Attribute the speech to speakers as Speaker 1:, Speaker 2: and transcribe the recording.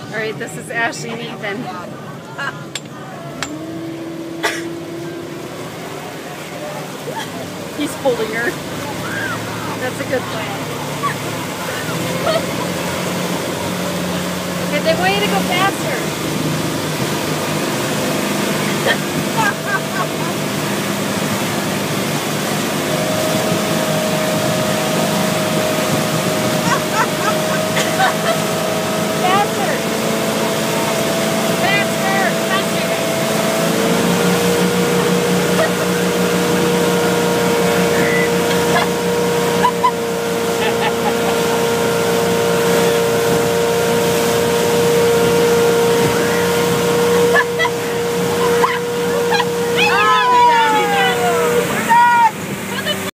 Speaker 1: Alright, this is Ashley and Ethan. He's holding her. That's a good plan. Okay, they want you to go faster.